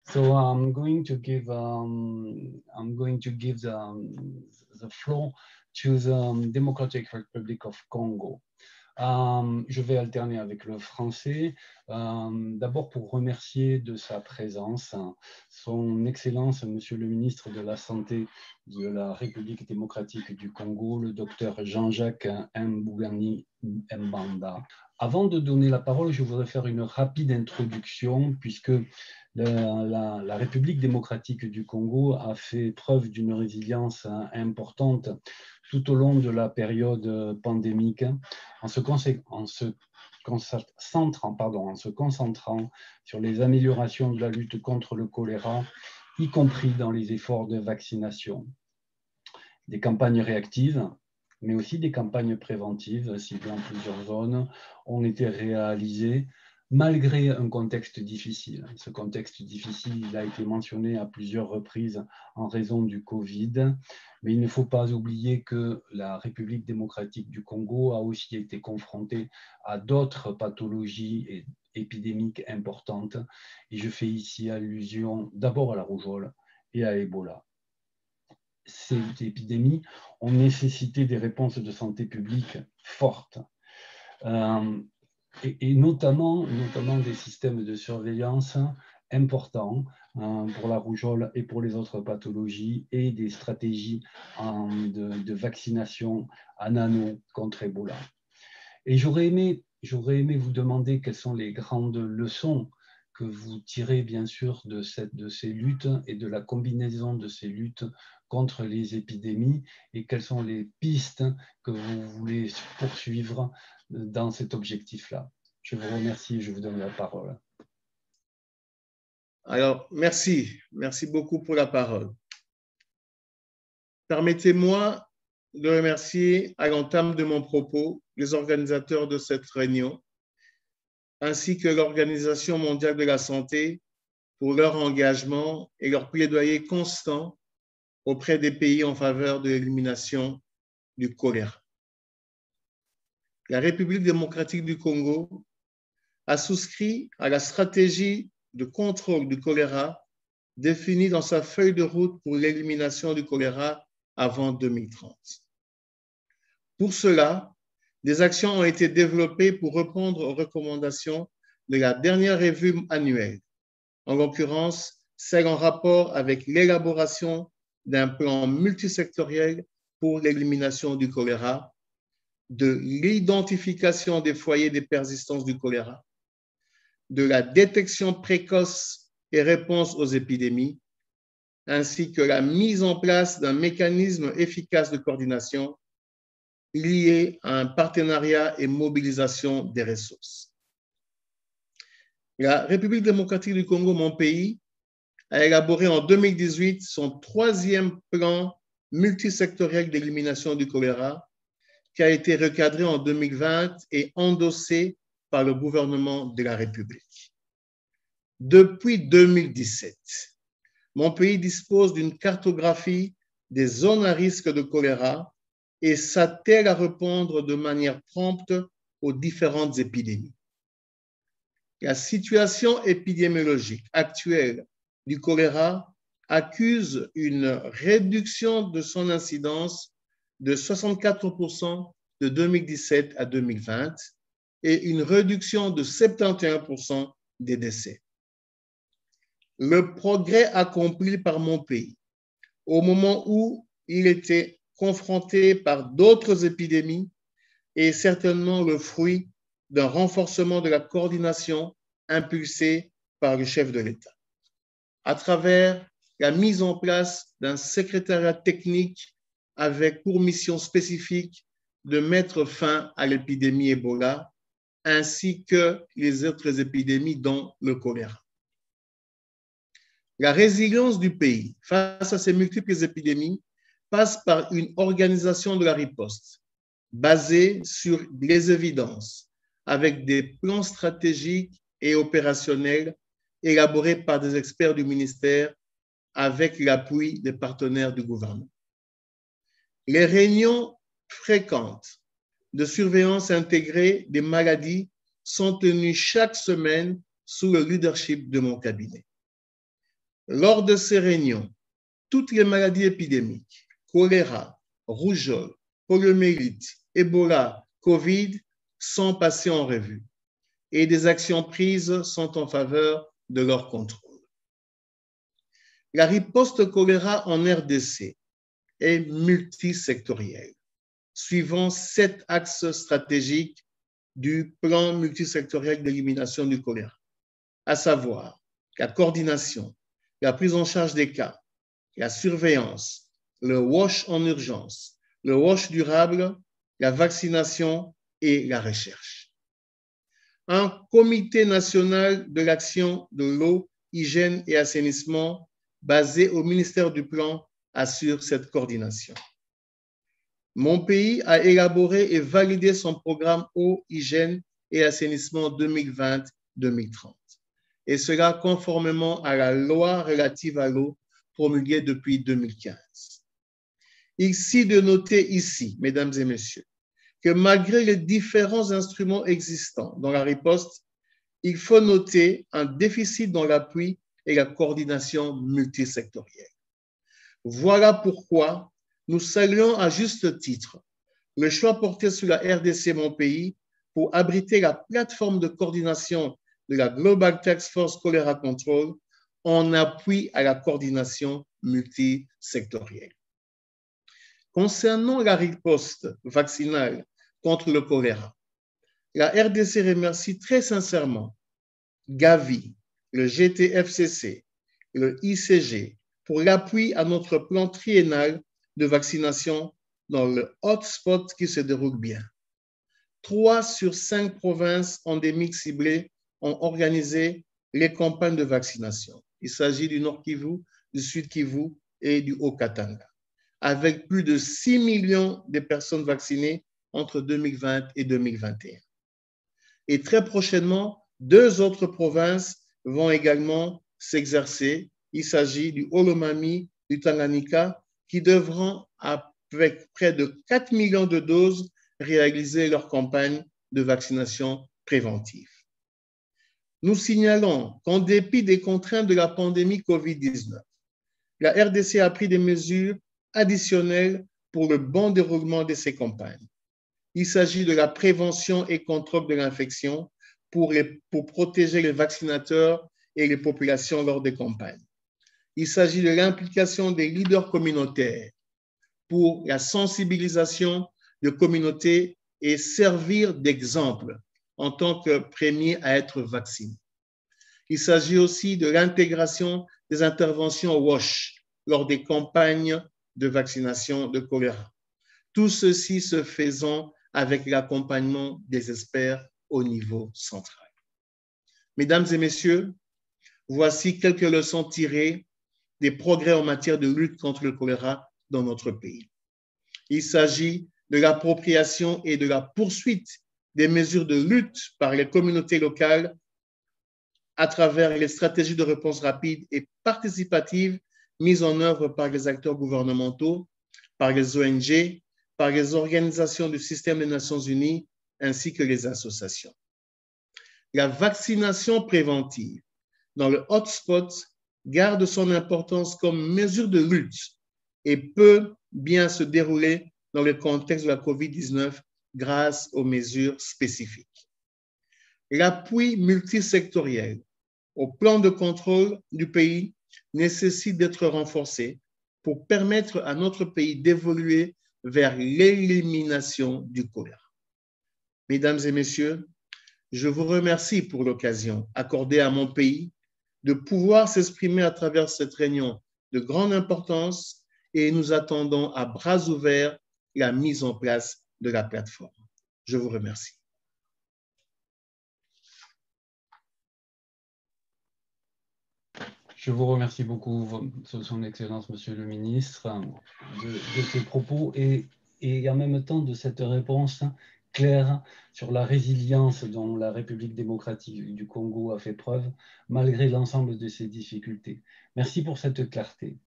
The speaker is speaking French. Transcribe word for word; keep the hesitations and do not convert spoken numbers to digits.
So I'm going to give um, I'm going to give the, the floor to the Democratic Republic of Congo. Um, je vais alterner avec le français. Um, D'abord pour remercier de sa présence son Excellence, Monsieur le ministre de la Santé de la République démocratique du Congo, le docteur Jean-Jacques Mbugani Mbanda. Avant de donner la parole, je voudrais faire une rapide introduction puisque la, la, la République démocratique du Congo a fait preuve d'une résilience importante tout au long de la période pandémique en se, en se concentrant, pardon, en se concentrant sur les améliorations de la lutte contre le choléra, y compris dans les efforts de vaccination. Des campagnes réactives, mais aussi des campagnes préventives, ciblées en plusieurs zones, ont été réalisées malgré un contexte difficile. Ce contexte difficile, il a été mentionné à plusieurs reprises en raison du Covid, mais il ne faut pas oublier que la République démocratique du Congo a aussi été confrontée à d'autres pathologies épidémiques importantes, et je fais ici allusion d'abord à la rougeole et à Ebola. Ces épidémies ont nécessité des réponses de santé publique fortes, euh, et, et notamment, notamment des systèmes de surveillance importants euh, pour la rougeole et pour les autres pathologies, et des stratégies euh, de, de vaccination en anneau contre Ebola. Et j'aurais aimé, j'aurais aimé vous demander quelles sont les grandes leçons que vous tirez bien sûr de, cette, de ces luttes et de la combinaison de ces luttes contre les épidémies, et quelles sont les pistes que vous voulez poursuivre dans cet objectif-là. Je vous remercie et je vous donne la parole. Alors, merci. Merci beaucoup pour la parole. Permettez-moi de remercier à l'entame de mon propos les organisateurs de cette réunion, ainsi que l'Organisation mondiale de la santé pour leur engagement et leur plaidoyer constant auprès des pays en faveur de l'élimination du choléra. La République démocratique du Congo a souscrit à la stratégie de contrôle du choléra définie dans sa feuille de route pour l'élimination du choléra avant deux mille trente. Pour cela, des actions ont été développées pour répondre aux recommandations de la dernière revue annuelle, en l'occurrence celle en rapport avec l'élaboration d'un plan multisectoriel pour l'élimination du choléra, de l'identification des foyers de persistance du choléra, de la détection précoce et réponse aux épidémies, ainsi que la mise en place d'un mécanisme efficace de coordination lié à un partenariat et mobilisation des ressources. La République démocratique du Congo, mon pays, a élaboré en deux mille dix-huit son troisième plan multisectoriel d'élimination du choléra, qui a été recadré en deux mille vingt et endossé par le gouvernement de la République. Depuis deux mille dix-sept, mon pays dispose d'une cartographie des zones à risque de choléra et s'attelle à répondre de manière prompte aux différentes épidémies. La situation épidémiologique actuelle du choléra accuse une réduction de son incidence de soixante-quatre pour cent de deux mille dix-sept à deux mille vingt et une réduction de soixante et onze pour cent des décès. Le progrès accompli par mon pays au moment où il était confronté par d'autres épidémies est certainement le fruit d'un renforcement de la coordination impulsée par le chef de l'État, à travers la mise en place d'un secrétariat technique avec pour mission spécifique de mettre fin à l'épidémie Ebola, ainsi que les autres épidémies, dont le choléra. La résilience du pays face à ces multiples épidémies passe par une organisation de la riposte basée sur les évidences, avec des plans stratégiques et opérationnels élaborés par des experts du ministère avec l'appui des partenaires du gouvernement. Les réunions fréquentes de surveillance intégrée des maladies sont tenues chaque semaine sous le leadership de mon cabinet. Lors de ces réunions, toutes les maladies épidémiques, choléra, rougeole, poliomyélite, Ebola, Covid, sont passées en revue et des actions prises sont en faveur de leur contrôle. La riposte choléra en R D C est multisectorielle, suivant sept axes stratégiques du plan multisectoriel d'élimination du choléra, à savoir la coordination, la prise en charge des cas, la surveillance, le WASH en urgence, le WASH durable, la vaccination et la recherche. Un comité national de l'action de l'eau, hygiène et assainissement basé au ministère du Plan assure cette coordination. Mon pays a élaboré et validé son programme eau, hygiène et assainissement deux mille vingt à deux mille trente, et cela conformément à la loi relative à l'eau promulguée depuis deux mille quinze. Ici de noter ici, mesdames et messieurs, que malgré les différents instruments existants dans la riposte, il faut noter un déficit dans l'appui et la coordination multisectorielle. Voilà pourquoi nous saluons à juste titre le choix porté sur la R D C Mon Pays pour abriter la plateforme de coordination de la Global Task Force Cholera Control en appui à la coordination multisectorielle. Concernant la riposte vaccinale contre le choléra, la R D C remercie très sincèrement Gavi, le G T F C C, le I C G pour l'appui à notre plan triennal de vaccination dans le hotspot qui se déroule bien. Trois sur cinq provinces endémiques ciblées ont organisé les campagnes de vaccination. Il s'agit du Nord Kivu, du Sud Kivu et du Haut-Katanga, avec plus de six millions de personnes vaccinées entre deux mille vingt et deux mille vingt et un. Et très prochainement, deux autres provinces vont également s'exercer. Il s'agit du Olomami, du Tanganyika, qui devront, avec près de quatre millions de doses, réaliser leur campagne de vaccination préventive. Nous signalons qu'en dépit des contraintes de la pandémie COVID dix-neuf, la R D C a pris des mesures additionnelles pour le bon déroulement de ces campagnes. Il s'agit de la prévention et contrôle de l'infection pour, pour protéger les vaccinateurs et les populations lors des campagnes. Il s'agit de l'implication des leaders communautaires pour la sensibilisation de communautés et servir d'exemple en tant que premier à être vacciné. Il s'agit aussi de l'intégration des interventions WASH lors des campagnes de vaccination de choléra. Tout ceci se faisant avec l'accompagnement des experts au niveau central. Mesdames et messieurs, voici quelques leçons tirées des progrès en matière de lutte contre le choléra dans notre pays. Il s'agit de l'appropriation et de la poursuite des mesures de lutte par les communautés locales à travers les stratégies de réponse rapide et participative mises en œuvre par les acteurs gouvernementaux, par les O N G, par les organisations du système des Nations Unies, ainsi que les associations. La vaccination préventive dans le hotspot garde son importance comme mesure de lutte et peut bien se dérouler dans le contexte de la COVID dix-neuf grâce aux mesures spécifiques. L'appui multisectoriel au plan de contrôle du pays nécessite d'être renforcé pour permettre à notre pays d'évoluer vers l'élimination du choléra. Mesdames et messieurs, je vous remercie pour l'occasion accordée à mon pays de pouvoir s'exprimer à travers cette réunion de grande importance et nous attendons à bras ouverts la mise en place de la plateforme. Je vous remercie. Je vous remercie beaucoup, Son Excellence, Monsieur le Ministre, de, de ces propos et, et en même temps de cette réponse claire sur la résilience dont la République démocratique du Congo a fait preuve malgré l'ensemble de ses difficultés. Merci pour cette clarté.